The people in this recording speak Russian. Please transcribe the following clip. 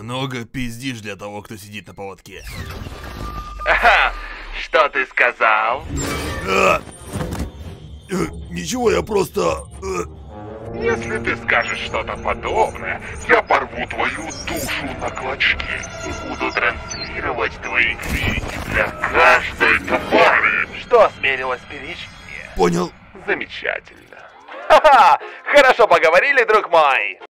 Много пиздишь для того, кто сидит на поводке. Ага, что ты сказал? Ничего, я просто... Если ты скажешь что-то подобное, я порву твою душу на клочки и буду транслировать твои крики для каждой твари, что осмелилась перечь мне. Понял. Замечательно. Ха-ха, хорошо поговорили, друг мой.